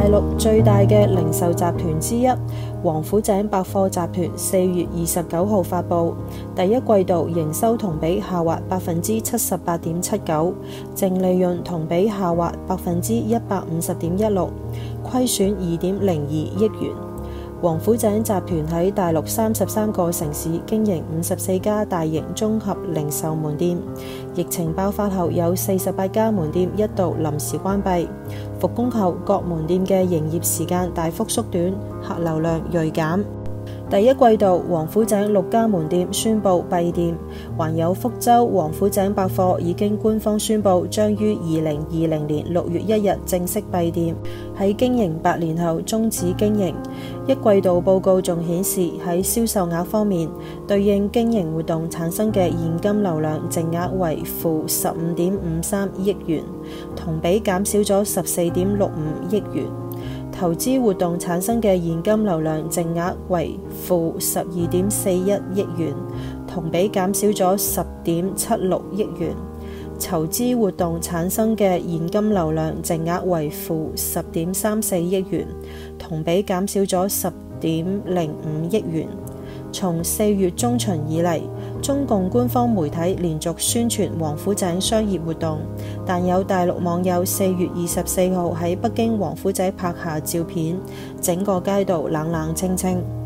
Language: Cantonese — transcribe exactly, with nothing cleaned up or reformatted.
陸最大嘅零售集團之一王府井百貨集團四月二十九號發布，第一季度營收同比下滑百分之七十八點七九，淨利潤同比下滑百分之一百五十點一六，虧損二點零二億元。王府井集團喺大陸三十三個城市經營五十四家大型綜合零售門店，疫情爆發後有四十八家門店一度臨時關閉，復工後各門店嘅營業時間大幅縮短，客流量銳減。第一季度王府井六家門店宣布閉店，還有福州王府井百貨已經官方宣布將於二零二零年六月一日正式閉店，喺經營八年後終止經營。一季度報告仲顯示喺銷售額方面，對應經營活動產生嘅現金流量淨額為負十五點五三億元，同比減少咗十四點六五億元。投資活動產生嘅現金流量淨額為負十二點四一億元，同比減少咗十點七六億元。籌資活動產生嘅現金流量淨額為負十點三四億元，同比減少咗十點零五億元。從四月中旬以嚟，中共官方媒體連續宣傳王府井商業活動，但有大陸網友四月二十四號喺北京王府井拍下照片，整個街道冷冷清清。